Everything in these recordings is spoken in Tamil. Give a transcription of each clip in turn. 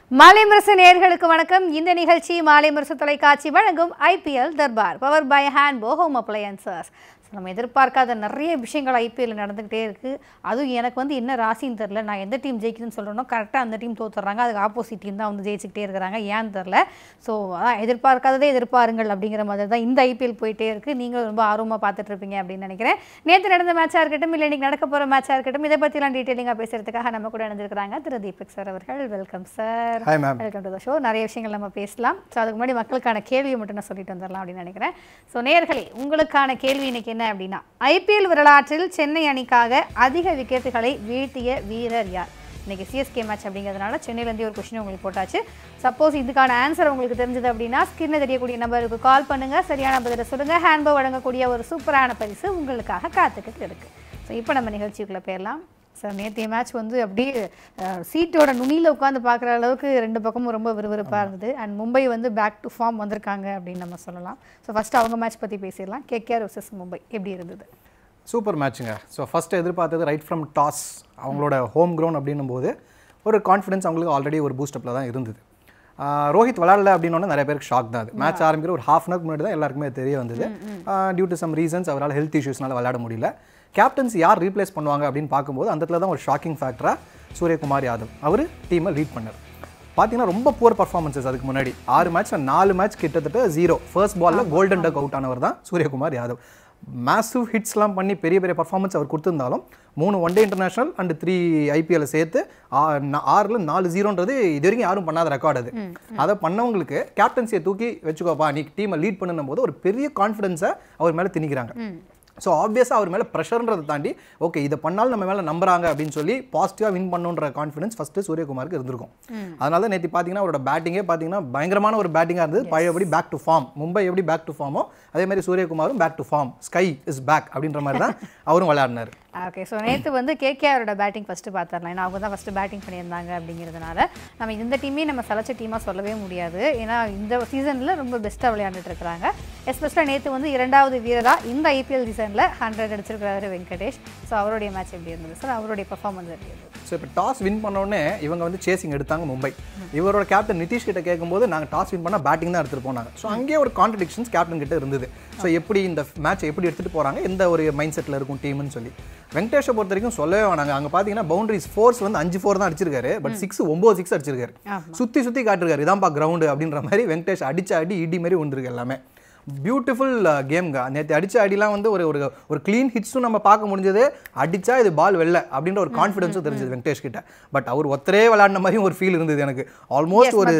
Malaimurasu நேயர்களுக்கு வணக்கம். இந்த நிகழ்ச்சி Malaimurasu தொலைக்காட்சி வழங்கும் IPL DARBAR powered by Handbo Home Appliances. நம்ம எதிர்பார்க்காத நிறைய விஷயங்கள் ஐபிஎல் நடந்துகிட்டே இருக்கு. அதுவும் எனக்கு வந்து என்ன ராசின்னு தெரியல. நான் எந்த டீம் ஜெயிக்குதுன்னு சொல்றேனோ கரெக்ட்டா அந்த டீம் தோத்துறாங்க. அதுக்கு ஆப்போசிட் டீம் தான் வந்து ஜெயிச்சிட்டே இருக்காங்க. ஏன்னு தெரியல. சோ எதிர்பார்க்காததே எதிர்பாருங்கள் அப்படிங்கிற மாதிரி தான் இந்த ஐபிஎல் போயிட்டே இருக்கு. நீங்க ரொம்ப ஆர்வமா பார்த்துட்டு இருப்பீங்க அப்படின்னு நினைக்கிறேன். நேத்து நடந்த மேட்சா இருக்கட்டும் இல்ல இன்னைக்கு நடக்க போற மேட்சா இருக்கட்டும் இத பத்திலாம் டீடைலிங்கா பேசுறதுக்காக நம்ம கூட இணைஞ்சிருக்காங்க திரு தீபக் சார் அவர்கள். Welcome sir. Hi ma'am. Welcome to the show. நிறைய விஷயங்கள் நம்ம பேசலாம். சோ அதுக்கு முன்னாடி மக்களுக்கான கேள்வியை மட்டும் நான் சொல்லிட்டு வந்துறலாம் அப்படி நினைக்கிறேன். சோ நேயர்களே உங்களுக்கான கேள்வி இன்னைக்கு என்ன அப்படினா ஐபிஎல் வரலாற்றில் சென்னை அணிக்காக அதிக விக்கெட்டுகளை வீழ்த்திய வீரர் யார்? இன்னைக்கு CSK மேட்ச் அப்படிங்கிறதுனால சென்னையில இருந்து ஒரு क्वेश्चन உங்களுக்கு போட்டாச்சு. சப்போஸ் இதுக்கான ஆன்சர் உங்களுக்கு தெரிஞ்சது அப்படினா ஸ்கிரீன்ல தெரியக்கூடிய நம்பருக்கு கால் பண்ணுங்க. சரியான பதிலை சொல்லுங்க. ஹேண்ட்போ வழங்கக்கூடிய ஒரு சூப்பரான பரிசு உங்களுக்காக காத்துக்கிட்டு இருக்கு. சோ இப்போ நம்ம நிகழ்ச்சிக்குள்ள போயிரலாம். சார் நேற்றைய மேட்ச் வந்து அப்படியே சீட்டோட நுனியில் உட்காந்து பார்க்குற அளவுக்கு ரெண்டு பக்கமும் ரொம்ப விறுவிறுப்பாக இருந்தது. அண்ட் மும்பை வந்து பேக் டு ஃபார்ம் வந்திருக்காங்க அப்படின்னு நம்ம சொல்லலாம். ஸோ ஃபஸ்ட்டு அவங்க மேட்ச் பற்றி பேசிடலாம். KKR vs மும்பை எப்படி இருந்தது? சூப்பர் மேட்சுங்க. ஸோ ஃபஸ்ட்டு எதிர்பார்த்தது ரைட் ஃப்ரம் டாஸ் அவங்களோட ஹோம் கிரவுண்ட் அப்படின்னும் போது ஒரு கான்ஃபிடன்ஸ் அவங்களுக்கு ஆல்ரெடி ஒரு பூஸ்டப்பில் தான் இருந்தது. ரோஹித் விளையாடல அப்படின்னோட நிறைய பேருக்கு ஷாக் தான். அது மேட்ச் ஆரம்பிக்கிற ஒரு ஹாஃப் அன் ஹவர் முன்னாடி தான் எல்லாருக்குமே தெரிய வந்தது. டியூ டு சம் ரீசன்ஸ் அவரால் ஹெல்த் இஷ்யூஸ்னால விளையாட முடியல. கேப்டன்ஸ் யார் ரீப்ளேஸ் பண்ணுவாங்க அப்படின்னு பார்க்கும்போது அந்த இடத்துல தான் ஒரு ஷாக்கிங் ஃபேக்டராக சூரியகுமார் யாதவ் அவர் டீமை லீட் பண்ணார். பார்த்தீங்கன்னா ரொம்ப புவர் பர்ஃபார்மன்ஸஸ். அதுக்கு முன்னாடி 6 மேட்ச்சில் 4 மேட்ச் கிட்டத்தட்ட 0. ஃபர்ஸ்ட் பாலில் கோல்டன் டக் அவுட் ஆனவர் தான் சூரியகுமார் யாதவ். மேசிவ் ஹிட்ஸ்லாம் பண்ணி பெரிய பெரிய பர்ஃபார்மன்ஸ் அவர் கொடுத்துருந்தாலும் 3 one day international and 3 IPL சேர்த்து 6ல் 4-0ன்றது இது வரைக்கும் யாரும் பண்ணாத ரெக்கார்டு அது. அதை பண்ணவங்களுக்கு கேப்டன்சியை தூக்கி வச்சுக்கோப்பா நீ டீமை லீட் பண்ணும் போது ஒரு பெரிய கான்ஃபிடன்ஸை அவர் மேலே திணிக்கிறாங்க. ஸோ ஆப்வியஸாக அவர் மேலே ப்ரெஷர்ன்றதை தாண்டி ஓகே இதை பண்ணாலும் நம்ம மேலே நம்புறாங்க அப்படின்னு சொல்லி பாசிட்டிவாக வின் பண்ணுன்ற கான்ஃபிடன்ஸ் ஃபஸ்ட்டு சூரியகுமாருக்கு இருந்திருக்கும். அதனால தான் நேற்று பார்த்தீங்கன்னா அவரோட பேட்டிங்கே பார்த்தீங்கன்னா பயங்கரமான ஒரு பேட்டிங்காக இருந்தது. பழையபடி பேக் டு ஃபார்ம். மும்பை எப்படி பேக் டு ஃபார்மோ அதே மாதிரி சூரியகுமாரும் back to form. Sky is back அப்படின்ற மாதிரி தான் அவரும் விளையாடினார். ஓகே. ஸோ நேற்று வந்து KKRோட பேட்டிங் ஃபஸ்ட்டு பார்த்துடலாம். ஏன்னா அவங்க தான் ஃபஸ்ட்டு பேட்டிங் பண்ணியிருந்தாங்க அப்படிங்கிறதுனால நம்ம இந்த டீமே நம்ம சலச்ச டீமாக சொல்லவே முடியாது. ஏன்னா இந்த சீசனில் ரொம்ப பெஸ்ட்டாக விளையாண்டுட்டு இருக்கிறாங்க. எஸ்பெஷலாக நேற்று வந்து 2வது வீரராக இந்த ஐபிஎல் சீசனில் 100 அடிச்சிருக்கிறாரு வெங்கடேஷ். ஸோ அவருடைய மேட்ச் எப்படி இருந்தது சார்? அவருடைய பர்ஃபார்மன்ஸ் எப்படி இருந்தது? ஸோ இப்போ டாஸ் வின் பண்ணோடனே இவங்க வந்து சேசிங் எடுத்தாங்க மும்பை. இவரோட கேப்டன் நிதிஷ் கிட்ட கேட்கும்போது நாங்கள் டாஸ் வின் பண்ணால் பேட்டிங் தான் எடுத்துகிட்டு போனாங்க. ஸோ அங்கேயே ஒரு கான்ட்ரடிக்ஷன்ஸ் கேப்டன் கிட்ட இருந்தது. ஸோ எப்படி இந்த மேட்ச் எப்படி எடுத்துகிட்டு போகிறாங்க எந்த ஒரு மைண்ட் செட்டில் இருக்கும் டீம்னு சொல்லி வெங்கடேஷை பொறுத்த வரைக்கும் சொல்லவே வேணாங்க. அங்கே பார்த்தீங்கன்னா பவுண்டரிஸ் ஃபோர்ஸ் வந்து 5-4 தான் அடிச்சிருக்காரு. பட் 9 6 அடிச்சிருக்காரு. சுற்றி காட்டிருக்காரு. இதான்ப்பா கிரவுண்டு அப்படின்ற மாதிரி வெங்கடேஷ் அடிச்ச அடி இடி மாதிரி வந்துருக்கு எல்லாமே. பியூட்டிஃபுல் கேம்ங்க. நேற்று அடித்த அடிலாம் வந்து ஒரு க்ளீன் ஹிட்ஸும் நம்ம பார்க்க முடிஞ்சது. அடித்தா இது பால் வெல்ல அப்படின்ற ஒரு கான்ஃபிடன்ஸும் தெரிஞ்சது வெங்கடேஷ் கிட்ட. பட் அவர் ஒத்தரே விளையாடின மாதிரியும் ஒரு ஃபீல் இருந்தது எனக்கு. ஆல்மோஸ்ட் ஒரு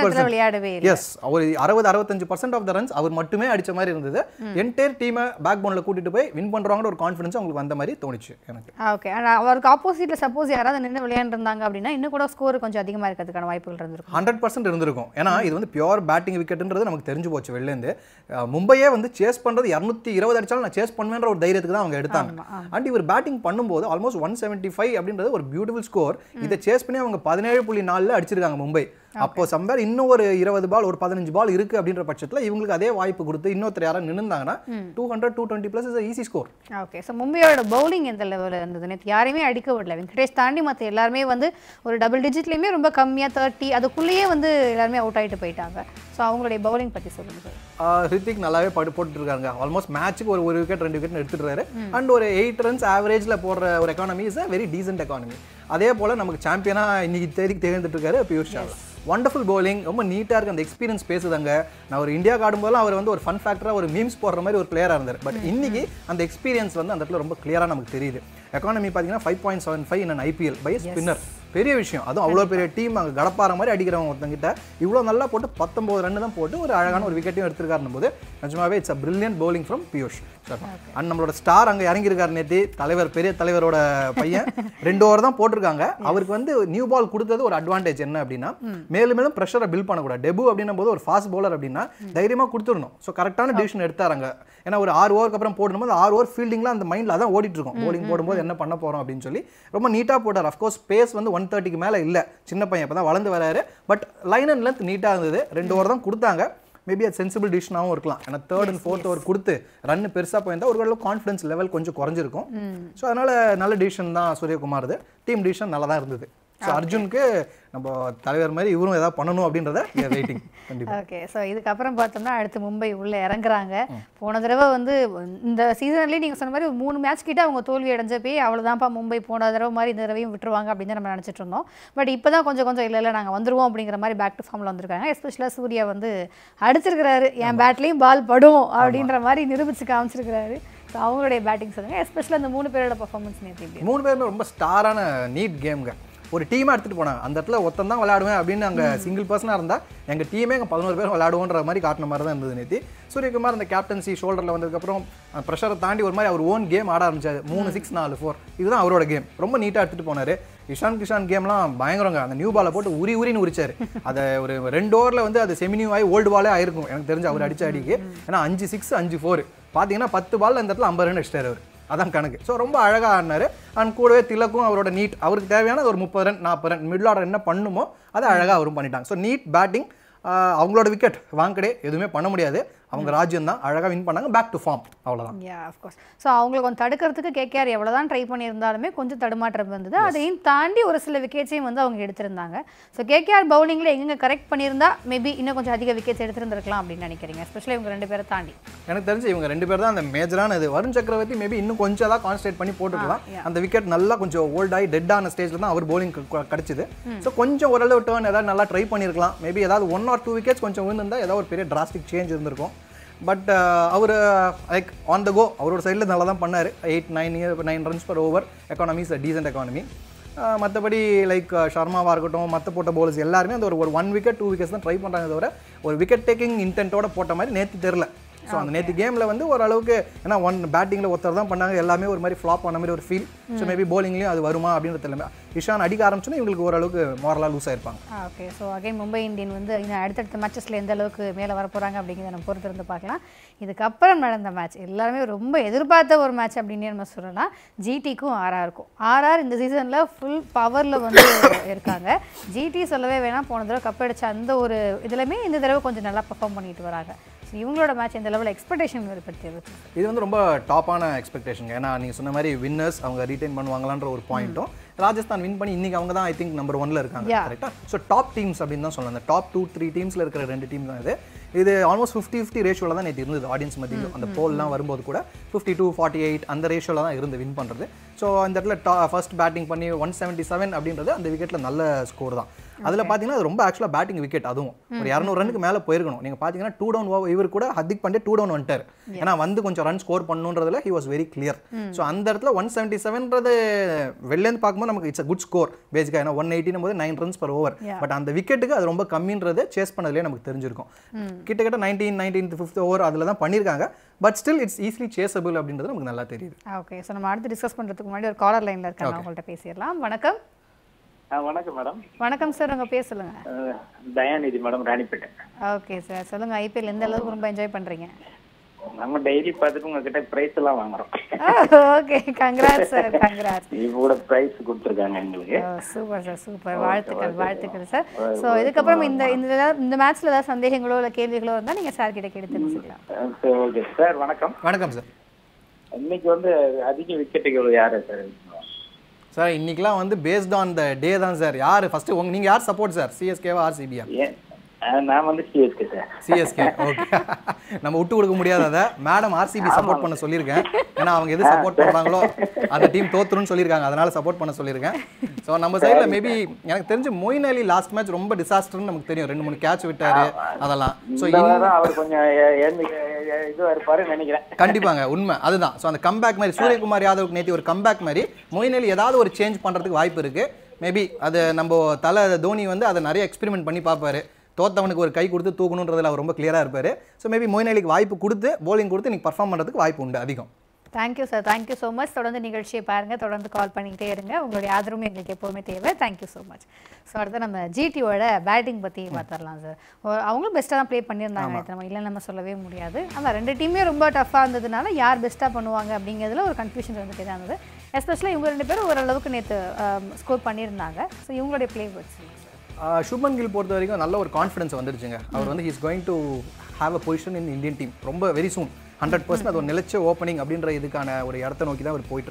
60%. எஸ் ஒரு 60-65% ஆஃப் த ரன்ஸ் அவர் மட்டுமே அடித்த மாதிரி இருந்தது. என்டையர் டீமை பேக் போனில் கூட்டிட்டு போய் வின் பண்ணுறாங்கிற ஒரு கான்ஃபிடன்ஸ் அவங்களுக்கு வந்த மாதிரி தோணுச்சு எனக்கு. ஓகே. ஆனால் அவருக்கு ஆப்போசிட்டில் சப்போஸ் யாராவது நின்று விளையாண்டுருந்தாங்க அப்படின்னா இன்னும் கூட ஸ்கோர் கொஞ்சம் அதிகமாக இருக்கிறதுக்கான வாய்ப்புகள் இருந்திருக்கும். 100% இருந்திருக்கும். ஏன்னா இது வந்து பியூர் பேட்டிங் விக்கெட்ன்றது நமக்கு தெரிஞ்சு போச்சு வெளிலேருந்து. மும்பையே வந்து சேஸ் பண்றது 220 அடிச்சாலும் நான் சேஸ் பண்ணுவேன்ற ஒரு தைரியத்துக்கு தான் அவங்க எடுத்தாங்க. அண்ட் இவர் பேட்டிங் பண்ணும்போது ஆல்மோஸ்ட் 175 அப்படின்றது ஒரு பியூட்டிஃபுல் ஸ்கோர். இதை சேஸ் பண்ணி அவங்க 17.4 அடிச்சிருக்காங்க மும்பை. அப்போ சம்வேர் இன்னும் ஒரு 20 பால் ஒரு 15 பால் இருக்கு அப்படின்ற பட்சத்தில் இவங்களுக்கு அதே வாய்ப்பு கொடுத்து இன்னொருத்தர் யாரும் நின்னுந்தாங்கன்னா 200-220+ is easy score. Okay. So மும்பையோட பவுலிங் எந்த லெவலில் இருந்தது? நேற்று யாரையுமே அடிக்க விடல. வெங்கடேஷ் தாண்டி மற்ற எல்லாருமே வந்து ஒரு டபுள் டிஜிட்லேயுமே ரொம்ப கம்மியாக 30 அதுக்குள்ளேயே வந்து எல்லாருமே அவுட் ஆகிட்டு போயிட்டாங்க. ஸோ அவங்களுடைய பவுலிங் பற்றி சொல்லுங்க சார். ஹிருத்திக் நல்லாவே போட்டுட்டு இருக்காங்க. ஆல்மோஸ்ட் மேட்சுக்கு ஒரு விக்கெட் 2 விக்கெட் எடுத்துட்டாரு. அண்ட் ஒரு 8 ரன்ஸ் ஆவரேஜில் போடுற ஒரு economy is a very decent economy. அதே போல் நமக்கு சாம்பியனாக இன்னைக்கு தேதிக்கு தேர்ந்துட்டு இருக்காரு பியூஷ் சாவ்லா. Wonderful bowling. ரொம்ப நீட்டாக இருக்குது. அந்த எக்ஸ்பீரியன்ஸ் பேசுதாங்க. நான் ஒரு இந்தியாவுக்கு ஆடும்போதெல்லாம் அவர் வந்து ஒரு ஃபன் ஃபேக்டராக ஒரு மீம்ஸ் போடுற மாதிரி ஒரு பிளேயராக இருந்தார். பட் இன்னைக்கு அந்த எக்ஸ்பீரியன்ஸ் வந்து அந்த இடத்துல ரொம்ப கிளியராக நமக்கு தெரியுது. எக்கானமி பார்த்தீங்கன்னா 5.75 இன் IPL பை ஸ்பின்னர். பெரிய விஷயம். அதுவும் அவ்வளோ பெரிய டீம் அங்கே கடப்பாற மாதிரி அடிக்கிறவங்க ஒருத்தங்கிட்ட இவ்வளோ நல்லா போட்டு 19 ரன் தான் போட்டு ஒரு அழகான ஒரு விக்கெட்டையும் எடுத்துருக்காருன்னு போது நிஜமாவே it's a brilliant bowling from Piyush. And நம்மளோட ஸ்டார் அங்கே இறங்கியிருக்காரு நேற்று. பெரிய தலைவரோட பையன் 2 ஓவர் தான் போட்டிருக்காங்க. அவருக்கு வந்து நியூ பால் கொடுத்தது ஒரு அட்வான்டேஜ் என்ன அப்படின்னா மேலும் மேலும் ப்ரெஷரை பில்ட் பண்ணக்கூடாது. டெபு அப்படின்னும் போது ஒரு ஃபாஸ்ட் பவுலர் அப்படின்னா தைரியமாக கொடுத்துடணும். ஸோ கரெக்டான டிசிஷன் எடுத்தாங்க. ஏன்னா ஒரு 6 ஓவருக்கு அப்புறம் போடும்போது 6 ஓவர் ஃபீல்டிங்லாம் அந்த மைண்டில் அதான் ஓடிட்டு இருக்கும். பவுலிங் போடும்போது என்ன பண்ண போகிறோம் அப்படின்னு சொல்லி ரொம்ப நீட்டாக போட்டார். அஃப்கோர்ஸ் பேஸ் வந்து 130க்கு மேலே இல்லை. சின்ன பையன் இப்போ தான் வளர்ந்து வராரு. பட் லைன் அண்ட் லென்த் நீட்டாக இருந்தது. 2 ஓவர் தான் கொடுத்தாங்க. மேபி அது சென்சிபிள் டிசிஷனாகவும் இருக்கலாம். ஏன்னா 3rd and 4th ஓவர் கொடுத்து ரன் பெருசாக போயிருந்தா ஒரு கான்ஃபிடன்ஸ் லெவல் கொஞ்சம் குறைஞ்சிருக்கும். ஸோ அதனால் நல்ல டிசிஷன் தான் சூரியகுமார். டீம் டிசிஷன் நல்லா தான் இருந்தது. ஸோ அர்ஜுனுக்கு நம்ம தலைவர் மாதிரி இவரும் ஏதாவது பண்ணணும் அப்படின்றத வெயிட்டிங் கண்டிப்பாக. ஓகே, ஸோ இதுக்கப்புறம் பார்த்தோம்னா அடுத்து மும்பை உள்ளே இறங்குறாங்க. போன தடவை வந்து இந்த சீசன்லேயே நீங்கள் சொன்ன மாதிரி 3 மேட்ச் கிட்ட அவங்க தோல்வி அடைஞ்சப்பே அவ்வளோதான்ப்பா மும்பை போன தடவை மாதிரி இந்த தடவையும் விட்டுருவாங்க அப்படின்னு நம்ம நினச்சிட்டு இருந்தோம். பட் இப்போ தான் கொஞ்சம் இல்லை நாங்கள் வந்துருவோம் அப்படிங்கிற மாதிரி பேக் டு ஃபார்மில் வந்திருக்காங்க. எஸ்பெஷலாக சூர்யா வந்து அடிச்சிருக்கிறாரு, என் பேட்லேயும் பால் படும் அப்படின்ற மாதிரி நிரூபித்து காமிச்சிருக்கிறாரு. ஸோ அவங்களுடைய பேட்டிங் சொல்லுங்கள், எஸ்பெஷலாக இந்த 3 பேரோட பர்ஃபார்மன்ஸ் நேற்று 3 பேருமே ரொம்ப ஸ்டாரான நீட் கேமுங்க. ஒரு டீமாக எடுத்துகிட்டு போனாங்க. அந்த இடத்துல ஒருத்தன் தான் விளையாடுவேன் அப்படின்னு அங்கே சிங்கிள் பர்சனாக இருந்தால் எங்கள் டீமே எங்கள் 11 பேர் விளையாடுவோன்ற மாதிரி காட்டின மாதிரி தான் இருந்தது நேற்று. சூரியகுமார் அந்த கேப்டன்சி ஷோல்டரில் வந்ததுக்கப்புறம் ப்ரெஷரை தாண்டி ஒரு மாதிரி அவர் ஓன் கேம் ஆட ஆரம்பிச்சாரு. 3-6 4-4 இதுதான் அவரோட கேம். ரொம்ப நீட்டாக எடுத்துகிட்டு போனார். இஷான் கிஷான் கேம்லாம் பயங்கரங்க. அந்த நியூ பாலை போட்டு உரின்னு உரிச்சார். அதை ஒரு 2 ஓவரில் வந்து அது செமி நியூ ஆகி ஓல்டு பாலே ஆயிருக்கும் எனக்கு தெரிஞ்சு அவர் அடித்த அடிக்கு. ஏன்னா 5-6 5-4 பார்த்தீங்கன்னா 10 பால் இந்த இடத்துல 50 ரன் அடிச்சிட்டாரு அவர். அதான் கணக்கு. ஸோ ரொம்ப அழகாக ஆடினார். அண்ட் கூடவே திலக்கும் அவரோட நீட் அவருக்கு தேவையான ஒரு 30 ரன் 40 ரன் மிடில் ஆர்டர் என்ன பண்ணுமோ அதை அழகாக அவரும் பண்ணிட்டாங்க. So neat batting. அவங்களோட விக்கெட் வாங்கடே எதுவுமே பண்ண முடியாது. அவங்க ராஜ்யம் தான் அழகாக வின் பண்ணாங்க. பேக் டு ஃபார்ம் அவ்வளோதான். ஆஃப்கோர்ஸ். ஸோ அவங்களை கொஞ்சம் தடுக்கிறதுக்கு கேகேஆர் எவ்வளோ தான் ட்ரை பண்ணியிருந்தாலுமே கொஞ்சம் தடுமாற்றம் வந்தது. அதையும் தாண்டி ஒரு சில விக்கெட்ஸையும் வந்து அவங்க எடுத்திருந்தாங்க. ஸோ கேகேஆர் பவுலிங்கில் எங்கே கரெக்ட் பண்ணியிருந்தா மேபி இன்னும் கொஞ்சம் அதிக விக்கெட்ஸ் எடுத்திருந்திருக்கலாம் அப்படின்னு நினைக்கிறீங்க, எஸ்பெஷலி இவங்க 2 பேரை தாண்டி? எனக்கு தெரிஞ்சு இவங்க 2 பேர் தான் அந்த மேஜரான இது. வருண் சக்கரவர்த்தி மேபி இன்னும் கொஞ்சம் தான் கான்சன்ட்ரேட் பண்ணி போட்டுக்கலாம். அந்த விக்கெட் நல்லா கொஞ்சம் ஓல்டாகி டெட்டான ஸ்டேஜில் தான் அவர் பவுலிங் கிடச்சிது. ஸோ கொஞ்சம் ஓரளவு டர்ன் ஏதாவது நல்லா ட்ரை பண்ணியிருக்கலாம். மேபி ஏதாவது 1 or 2 விக்கெட்ஸ் கொஞ்சம் விழுந்திருந்தால் ஏதாவது ஒரு பெரிய டிராஸ்டிக் சேஞ்ச் இருந்திருக்கும். பட் அவர் லைக் ஆன் த கோ அவரோட சைடில் நல்லா தான் பண்ணார். 8-9 runs per over. Economy is a decent economy. மற்றபடி லைக் ஷர்மாவாக இருக்கட்டும் மற்ற போட்ட பவுலர்ஸ் எல்லாருமே அந்த ஒரு 1 விக்கெட் 2 விக்கெட்ஸ் தான் ட்ரை பண்ணுறாங்க தவிர ஒரு விக்கெட் டேக்கிங் இன்டென்ட்டோட போட்ட மாதிரி நேற்று தெரில. ஸோ அந்த நேற்று கேமில் வந்து ஓரளவுக்கு ஏன்னா பேட்டிங்கில் ஒருத்தர் தான் பண்ணாங்க. எல்லாமே ஒரு மாதிரி ஃப்ளாப் பண்ண மாதிரி ஒரு ஃபீல். ஸோ மேபி பவுலிங்லேயும் அது வருமா அப்படின்றது எல்லாமே இஷான் அடிக்க ஆரம்பிச்சோன்னா இவங்களுக்கு ஓரளவுக்கு மோரலாக லூஸ் ஆயிருப்பாங்க. Okay, so again Mumbai Indian வந்து இன்னும் அடுத்தடுத்த மேட்சஸில் எந்த அளவுக்கு மேலே வர போகிறாங்க அப்படிங்கிறத நம்ம பொறுத்து இருந்து பார்க்கலாம். இதுக்கப்புறம் நடந்த மேட்ச் எல்லாருமே ரொம்ப எதிர்பார்த்த ஒரு மேட்ச் அப்படின்னு நம்ம சொல்லலாம். ஜிடிக்கும் ஆர்ஆருக்கும். ஆர்ஆர் இந்த சீசனில் ஃபுல் பவரில் வந்து இருக்காங்க. ஜிடி சொல்லவே வேணாம், போன தடவை கப் அடிச்ச அந்த ஒரு இதுலையுமே இந்த தடவை கொஞ்சம் நல்லா பர்ஃபார்ம் பண்ணிட்டு வராங்க. இவங்களோட மேட்ச் இந்த லெவலில் எக்ஸ்பெக்டேஷன் பற்றி இது வந்து ரொம்ப டாப்பான எக்ஸ்பெக்டேஷன். ஏன்னா நீங்கள் சொன்ன மாதிரி வின்னர்ஸ் அவங்க ரீட்டைன் பண்ணுவாங்களான்ற ஒரு பாயிண்ட்டும் ராஜஸ்தான் வின் பண்ணி இன்னைக்கு அவங்க தான் ஐ திங்க் நம்பர் 1ல இருக்காங்க. கரெக்டாக. ஸோ டாப் டீம்ஸ் அப்படின்னு தான் சொல்லலாம். அந்த டாப் 2-3 டீம்ஸில் இருக்கிற 2 டீம் தான் இது ஆல்மோஸ்ட் 50-50 ரேஷியோவில் தான் நேற்று இருந்தது. ஆடியன்ஸ் மத்தியில் அந்த போல்லாம் வரும்போது கூட 52-48 அந்த ரேஷியோவில் தான் இருந்து வின் பண்ணுறது. ஸோ அந்த இடத்துல ஃபர்ஸ்ட் பேட்டிங் பண்ணி 177 அப்படின்றது அந்த விக்கெட்டில் நல்ல ஸ்கோர் தான். அதில் பார்த்தீங்கன்னா அது ரொம்ப ஆக்சுவலாக பேட்டிங் விக்கெட். அதுவும் ஒரு 200 ரனுக்கு மேலே போயிருக்கணும். நீங்கள் பார்த்தீங்கன்னா 2 டவுன் இவர் கூட ஹர்திக் பாண்டியா 2 டவுன் வந்துட்டார். ஏன்னா வந்து கொஞ்சம் ரன் ஸ்கோர் பண்ணணுன்றதுல he was very clear. So அந்த இடத்துல 177ன்றது வெளிலேருந்து பார்க்கும்போது நமக்கு இட்ஸ் அ குட் ஸ்கோர் பேசிக்காக. ஏன்னா 180 போது 9 ரன்ஸ் பர் ஓவர். பட் அந்த விக்கெட்டுக்கு அது ரொம்ப கம்மின்றது சேஸ் பண்ணதுலேயே நமக்கு தெரிஞ்சிருக்கும். கிட்டத்தட்ட 19th ஓவர் அதில் தான் பண்ணியிருக்காங்க. But still it's easily chasable அப்படின்றது நமக்கு நல்லா தெரியுது. ஓகே, ஸோ நம்ம அடுத்து டிஸ்கஸ் பண்ணுறதுக்கு முன்னாடி ஒரு காலர் லைனில் இருக்காங்க, அவங்கள்ட்ட பேசிடலாம். வணக்கம். வணக்கம் மேடம். வணக்கம் சார், உங்க பேர் சொல்லுங்க. Dayanidhi madam, Ranipet. Okay sir, சொல்லுங்க. ஐபிஎல் எந்த அளவுக்கு ரொம்ப என்ஜாய் பண்றீங்க? நம்ம டெய்லி பார்த்துட்டு உங்ககிட்ட பிரைஸ் எல்லாம் வாங்குறோம். Okay, congrats sir, congrats. இவ்வளோ பிரைஸ் கொடுத்துருக்காங்க எங்களுக்கு. Super sir, super. வாழ்த்துக்கள் சார். ஸோ இதுக்கப்புறம் இந்த மேட்ச்ல ஏதாவது சந்தேகங்களோ இல்லை கேள்விகளோ இருந்தால் நீங்கள் சார் கிட்ட கேட்டு தெரிஞ்சுக்கலாம். ஓகே சார், வணக்கம். வணக்கம் சார். இன்னைக்கு வந்து அதிக விக்கெட்டுகள் யாரு சார்? சார் இன்னைக்கெல்லாம் வந்து பேஸ்ட் ஆன் த டே தான் சார். யார் ஃபர்ஸ்ட் நீங்கள் யார் சப்போர்ட் சார்? சிஎஸ்கேவா ஆர்சிபியா? நான் வந்து சிஎஸ்கே சார். சிஎஸ்கே. ஓகே, நம்ம விட்டு கொடுக்க முடியாது. அதை மேடம் ஆர்சிபி சப்போர்ட் பண்ண சொல்லியிருக்கேன். ஏன்னா அவங்க எது சப்போர்ட் பண்ணுறாங்களோ அந்த டீம் தோத்துருன்னு சொல்லியிருக்காங்க. அதனால சப்போர்ட் பண்ண சொல்லியிருக்கேன். ஸோ நம்ம சைடில் மேபி எனக்கு தெரிஞ்சு மொயின் அலி லாஸ்ட் மேட்ச் ரொம்ப டிசாஸ்டர்னு நமக்கு தெரியும். 2-3 கேட்ச் விட்டாரு அதெல்லாம். ஸோ அவர் கொஞ்சம் இதுவாக இருப்பாருன்னு நினைக்கிறேன். கண்டிப்பாங்க, உண்மை அதுதான். ஸோ அந்த கம்பேக் மாதிரி சூரியகுமார் யாதவுக்கு நேற்று ஒரு கம்பேக் மாதிரி மொயின் அலி ஏதாவது ஒரு சேஞ்ச் பண்ணுறதுக்கு வாய்ப்பு இருக்குது. மேபி அது நம்ம தலை தோனி வந்து அதை நிறைய எக்ஸ்பெரிமெண்ட் பண்ணி பார்ப்பாரு. தோத்தவனுக்கு ஒரு கை கொடுத்து தூக்கணுன்றதுல அவர் ரொம்ப கிளியராக இருப்பார். ஸோ மேபி மொயின் அலிக்கு வாய்ப்பு கொடுத்து போலிங் கொடுத்து இன்னைக்கு பர்ஃபார்ம் பண்ணுறதுக்கு வாய்ப்பு உண்டு அதிகம். Thank you sir, thank you so much. தொடர்ந்து நிகழ்ச்சியை பாருங்கள், தொடர்ந்து கால் பண்ணிக்கிட்டே இருங்க. உங்களுடைய ஆதரவும் எங்களுக்கு எப்போவுமே தேவை. Thank you so much. ஸோ அடுத்து நம்ம ஜிடியோட பேட்டிங் பற்றி பார்த்துடலாம் சார். அவங்களும் பெஸ்ட்டாக தான் ப்ளே பண்ணியிருந்தாங்க. நம்ம இல்லை நம்ம சொல்லவே முடியாது. ஆனால் 2 டீமே ரொம்ப டஃப்பாக இருந்ததுனால யார் பெஸ்ட்டாக பண்ணுவாங்க அப்படிங்கிறதுல ஒரு கன்ஃபியூஷன் வந்துட்டு தான் இருந்தது. எஸ்பெஷலாக இவங்க 2 பேரும் ஓரளவுக்கு நேற்று ஸ்கோர் பண்ணியிருந்தாங்க. ஸோ இவங்களுடைய ப்ளே வேர்ட்ஸ் சுப்மன் கில் பொறுத்த வரைக்கும் நல்ல ஒரு கான்ஃபிடன்ஸ் வந்துருச்சுங்க. அவர் வந்து he's going to have a position in Indian team ரொம்ப வெரி சூன். 100% அது ஒரு நிலைச்ச ஓப்பனிங் அப்படின்ற இதுக்கான ஒரு இடத்த நோக்கி தான் அவர் போயிட்டு இருக்காரு.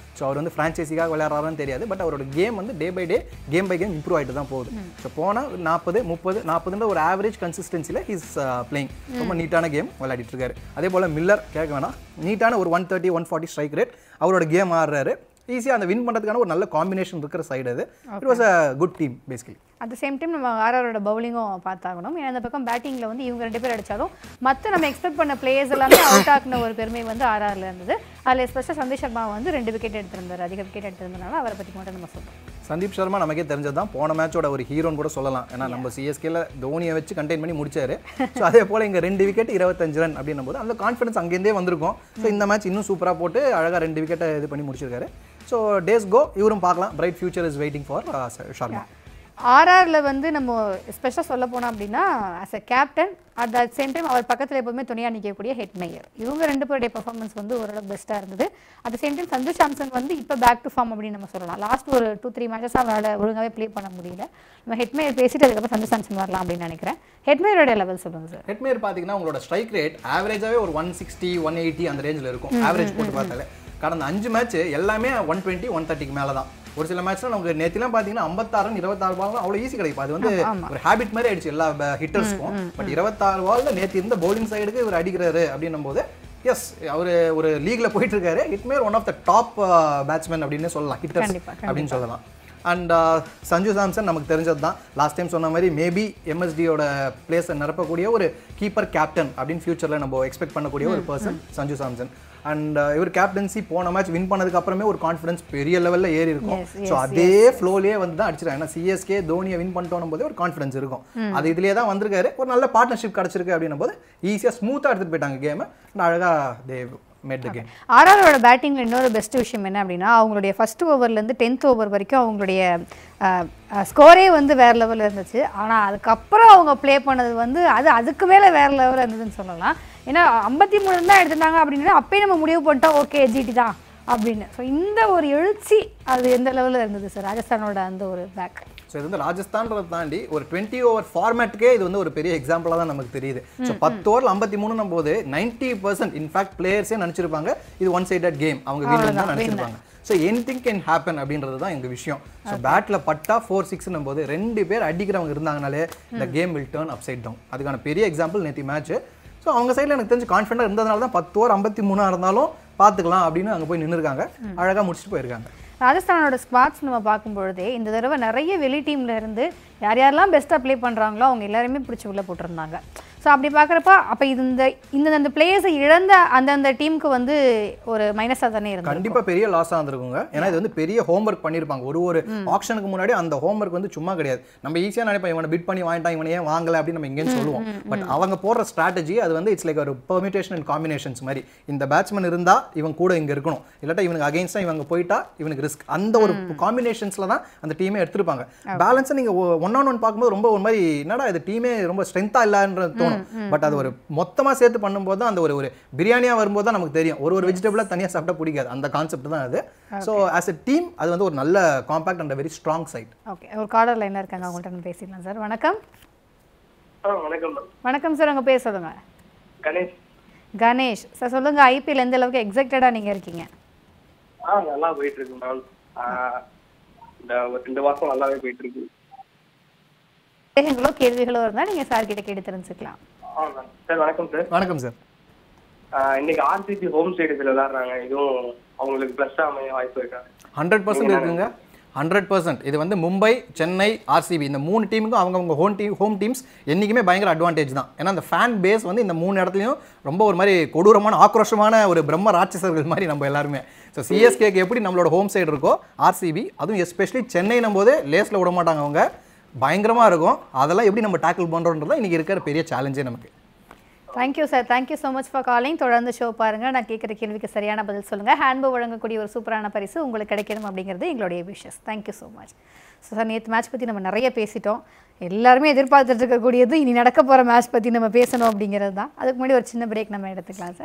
ஸோ அவர் வந்து ஃப்ரான்ச்சைஸிக்காக விளையாடுறாருன்னு தெரியாது, பட் அவரோட கேம் வந்து டே பை கேம் இம்ப்ரூவ் ஆகிட்டு தான் போகுது. ஸோ போனால் 40-30-40 ஒரு ஆவரேஜ் கன்சிஸ்டன்சியில் ஹீஸ் பிளேயிங். ரொம்ப நீட்டான கேம் விளையாடிட்டு இருக்காரு. அதே போல் மில்லர் கேட்க வேணாம், நீட்டான ஒரு 130-140 ஸ்ட்ரைக் ரேட், அவரோட கேம் ஆடுறாரு. ஈஸியாக அந்த வின் பண்ணுறதுக்கான ஒரு நல்ல காம்பினேஷன் இருக்கிற சைடு அது. It was a good team basically. At the same time நம்ம ஆர்ஆரோட பவுலிங்கும் பார்த்தாகணும். ஏன்னா அந்த பக்கம் பேட்டிங்கில் வந்து இவங்க 2 பேர் அடித்தாலும் மற்ற நம்ம எக்ஸ்பெக்ட் பண்ண பிளேயர்ஸ் எல்லாமே அவுட் ஆக்கின ஒரு பெருமை வந்து ஆர்ஆரில் இருந்தது. அதில் எஸ்பெஷலாக சந்தீப் சர்மா வந்து 2 விக்கெட் எடுத்திருந்தார், அதிக விக்கெட் எடுத்திருந்தனால அவரை பற்றி மட்டும் நம்ம சொல்கிறோம். சந்தீப் சர்மா நமக்கே தெரிஞ்சது தான், போன மேட்சோட ஒரு ஹீரோன்னு கூட சொல்லலாம். ஏன்னா நம்ம சிஎஸ்கேல தோனியை வச்சு கண்டெயின் பண்ணி முடிச்சாரு. ஸோ அதே போல் இங்கே 2 விக்கெட் 25 ரன் அப்படின்னும் போது அந்த கான்ஃபிடன்ஸ் அங்கேருந்தே வந்திருக்கும். ஸோ இந்த மேட்ச் இன்னும் சூப்பராக போட்டு அழகாக 2 விக்கெட்டை இது பண்ணி முடிச்சிருக்காரு. ஸோ டேஸ் கோ, இவரும் பார்க்கலாம். Bright future is waiting for Sharma. ஆர்ஆரில் வந்து நம்ம ஸ்பெஷலாக சொல்ல போனோம் அப்படின்னா as a captain at the same time அவர் பக்கத்தில் எப்போதுமே துணையாக நிற்கக்கூடிய ஹெட்மேயர், இவங்க 2 பேருடைய பர்ஃபார்மன்ஸ் வந்து ஓரளவுக்கு பெஸ்ட்டாக இருந்தது. At the same time Sanju Samson வந்து இப்போ பேக் டு ஃபார்ம் அப்படின்னு நம்ம சொல்லலாம். லாஸ்ட் ஒரு 2-3 மேட்சஸாக அவரால் ஒழுங்காகவே ப்ளே பண்ண முடியல. நம்ம ஹெட்மேயர் பேசிட்டு அதுக்கப்புறம் சஞ்சு சாம்சன் வரலாம் அப்படின்னு நினைக்கிறேன். ஹெட்மேயரோட லெவல் சொல்லுங்கள் சார். ஹெட்மேயர் பார்த்தீங்கன்னா உங்களோட ஸ்ட்ரைக் ரேட் ஆவரேஜாகவே ஒரு 160-180 அந்த ரேஞ்சில் இருக்கும். ஆவரேஜ் போட்டு பார்த்தாலே கடந்த 5 மேட்ச் எல்லாமே 120-130க்கு மேலே தான். ஒரு சில மேட்ச்லாம் நமக்கு நேற்றுலாம் பார்த்தீங்கன்னா 56-26 பால் அவ்வளோ ஈஸி கிடைக்கும். அது வந்து ஒரு ஹேபிட் மாதிரி ஆயிடுச்சு எல்லா ஹிட்டர்ஸ்க்கும். பட் 26 பால்ல நேற்று இருந்த பவுலிங் சைடுக்கு இவர் அடிக்கிறாரு அப்படின்னும் போது எஸ், அவர் ஒரு லீக்ல போயிட்டு இருக்காரு. Hetmyer one of the top batsman அப்படின்னு சொல்லலாம், ஹிட்டர்ஸ் அப்படின்னு சொல்லலாம். அண்ட் சஞ்சு சாம்சன் நமக்கு தெரிஞ்சது தான், லாஸ்ட் டைம் சொன்ன மாதிரி மேபி எம்எஸ்டியோட பிளேஸை நிரப்பக்கூடிய ஒரு கீப்பர் கேப்டன் அப்படின்னு ஃபியூச்சரில் நம்ம எக்ஸ்பெக்ட் பண்ணக்கூடிய ஒரு பர்சன் சஞ்சு சாம்சன். அண்ட் இவர் கேப்டன்சி போன மேட்ச் வின் பண்ணதுக்கு அப்புறமே ஒரு கான்ஃபிடன்ஸ் பெரிய லெவலில் ஏறி இருக்கும். ஸோ அதே ஃப்ளோலேயே வந்து தான் அடிச்சிருக்காங்க. ஏன்னா சிஎஸ்கே தோனியை வின் பண்ணிட்டோம் போதே ஒரு கான்ஃபிடன்ஸ் இருக்கும். அது இதுலேயே தான் வந்திருக்காரு. ஒரு நல்ல பார்ட்னர்ஷிப் கிடச்சிருக்கு அப்படின்னும் போது ஈஸியாக ஸ்மூத்தாக எடுத்துகிட்டு போயிட்டாங்க கேமை. அழகாக தே மேட் தி கேம். ஆர்ஆரோட பேட்டிங்கில் இன்னொரு பெஸ்ட் விஷயம் என்ன அப்படின்னா அவங்களுடைய ஃபர்ஸ்ட் ஓவர்லேருந்து 10th ஓவர் வரைக்கும் அவங்களுடைய ஸ்கோரே வந்து வேறு லெவலில் இருந்துச்சு. ஆனால் அதுக்கப்புறம் அவங்க ப்ளே பண்ணது வந்து அதுக்கு மேலே வேறு லெவலில் இருந்ததுன்னு சொல்லலாம். ஏன்னா 53 தான் எடுத்துட்டாங்க அப்படின்னா அப்பயே நம்ம முடிவு பண்ணிட்டோம் ஓகே ஜிடி தான் அப்படின்னு. ஸோ இந்த ஒரு எழுச்சி அது எந்த லெவலில் இருந்தது சார் ராஜஸ்தானோட அந்த ஒரு பேக்? ஸோ இது வந்து ராஜஸ்தான்றதை தாண்டி ஒரு 20 ஓவர் ஃபார்மேட்டுக்கே இது வந்து ஒரு பெரிய எக்ஸாம்பிளாக தான் நமக்கு தெரியுது. ஸோ 10 ஓவரில் 53 போது 90% இன்ஃபேக்ட் பிளேயர்ஸே நினச்சிருப்பாங்க இது ஒன் சைடட் கேம், அவங்க வின் தான் நினச்சிருப்பாங்க. ஸோ எனிதிங் கேன் ஹேப்பன் அப்படின்றது தான் எங்கள் விஷயம். ஸோ பேட்டில் பட்டா 4-6 போது 2 பேர் அடிக்கிறவங்க இருந்தாங்கனாலே இந்த game will turn upside down. அதுக்கான பெரிய எக்ஸாம்பிள் நேற்று மேட்ச். ஸோ அவங்க சைடில் எனக்கு தெரிஞ்சு கான்ஃபிடண்டாக இருந்ததுனால தான் 10 ஓவர் 53 இருந்தாலும் பார்த்துக்கலாம் அப்படின்னு அங்கே போய் நின்றுருக்காங்க, அழகாக முடிச்சுட்டு போயிருக்காங்க. ராஜஸ்தானோட ஸ்குவாட்ஸ் நம்ம பார்க்கும்பொழுதே இந்த தடவை நிறைய வெளி டீம்ல இருந்து யார் யாரெல்லாம் பெஸ்ட்டாக ப்ளே பண்ணுறாங்களோ அவங்க எல்லாருமே பிடிச்சி உள்ளே போட்டிருந்தாங்க. ஸோ அப்படி பார்க்குறப்ப அப்போ இந்த பிளேயர்ஸை இழந்த அந்தந்த டீமுக்கு வந்து ஒரு மைனஸாக தானே இருந்தது. கண்டிப்பாக பெரிய லாஸாக இருந்திருக்குங்க. ஏன்னா இது வந்து பெரிய ஹோம்ஒர்க் பண்ணியிருப்பாங்க. ஒரு ஆக்ஷனுக்கு முன்னாடி அந்த ஹோம்ஒர்க் வந்து சும்மா கிடையாது. நம்ம ஈஸியாக நினைப்போம் இவனை பிட் பண்ணி வாங்கிட்டான் இவனை ஏன் வாங்கலை அப்படின்னு நம்ம இங்கேன்னு சொல்லுவோம். பட் அவங்க போடுற ஸ்ட்ராட்டஜி அது வந்து இட்ஸ் லைக் ஒரு பெர்மிட்டேஷன் அண்ட் காம்பினேஷன்ஸ் மாதிரி. இந்த பேட்ஸ்மேன் இருந்தால் இவன் கூட இங்கே இருக்கணும், இல்லாட்டா இவனுக்கு அகைன்ஸ்டாக இவங்க போயிட்டா இவனுக்கு ரிஸ்க். அந்த ஒரு காம்பினேஷன்ஸில் தான் அந்த டீமே எடுத்துருப்பாங்க. பேலன்ஸை நீங்கள் 1-on-1 பார்க்கும்போது ரொம்ப ஒரு மாதிரி என்னடா இது டீமே ரொம்ப ஸ்ட்ரென்த்தாக இல்லைன்றது தோணும். பட் அது ஒரு மொத்தமாக சேர்த்து பண்ணும்போது தான் அந்த ஒரு பிரியாணியாக வரும்போது தான் நமக்கு தெரியும் ஒரு வெஜிடபிளாக தனியாக சாப்பிட்டா பிடிக்காது. அந்த கான்செப்ட் தான் அது. ஸோ ஆஸ் எ டீம் அது வந்து ஒரு நல்ல compact and very strong side. Okay, ஒரு காலர் லைனில் இருக்காங்க, அவங்கள்ட்ட நம்ம பேசிடலாம் சார். வணக்கம். வணக்கம். வணக்கம் சார், உங்கள் பேர் சொல்லுங்க. கணேஷ். கணேஷ் சார் சொல்லுங்க, ஐபிஎல் எந்த அளவுக்கு எக்ஸைட்டடாக நீங்கள் இருக்கீங்க? நல்லா போயிட்டு இருக்கு மேம். இந்த 2 மாசம் நல்லாவே போயிட்டு இருக்கு. கேள்விகளோ இருந்தால் நீங்கள் சார் கிட்ட கேட்டு தெரிஞ்சுக்கலாம். சார் வணக்கம் சார். வணக்கம் சார். இன்னைக்கு RCB ஹோம் சைடு விளையாடுறாங்க, இதுவும் அவங்களுக்கு பிளஸ் அமைய வாய்ப்பு இருக்கா? 100% இருக்குங்க. 100%. இது வந்து மும்பை, சென்னை, RCB இந்த 3 டீமுக்கும் அவங்கவுங்க ஹோம் டீம்ஸ் என்றைக்குமே பயங்கர அட்வான்டேஜ் தான். ஏன்னா அந்த ஃபேன் பேஸ் வந்து இந்த 3 இடத்துலையும் ரொம்ப ஒரு மாதிரி கொடூரமான ஆக்ரோஷமான ஒரு பிரம்ம ராட்சசர்கள் மாதிரி நம்ம எல்லாருமே. ஸோ சிஎஸ்கேக்கு எப்படி நம்மளோட ஹோம் சைடு இருக்கோ RCB அதுவும் எஸ்பெஷலி சென்னை போது லேஸில் விட மாட்டாங்க, அவங்க பயங்கரமாக இருக்கும். அதெல்லாம் எப்படி நம்ம டேக்கிள் பண்ணுறோன்றது இன்றைக்கி இருக்கிற பெரிய சேலஞ்சே நமக்கு. Thank you sir, thank you so much for calling. தொடர்ந்து ஷோ பாருங்கள், நான் கேட்குற கேள்விக்கு சரியான பதில் சொல்லுங்கள். ஹேண்ட்போ வழங்கக்கூடிய ஒரு சூப்பரான பரிசு உங்களுக்கு கிடைக்கணும் அப்படிங்கிறது எங்களுடைய wishes. Thank you so much. So sir நேற்று மேட்ச் பற்றி நம்ம நிறைய பேசிட்டோம். எல்லாருமே எதிர்பார்த்துட்டு இருக்கக்கூடியது இனி நடக்க போகிற மேட்ச் பற்றி நம்ம பேசணும் அப்படிங்கிறது தான். அதுக்கு முன்னாடி ஒரு சின்ன பிரேக் நம்ம எடுத்துக்கலாம் சார்.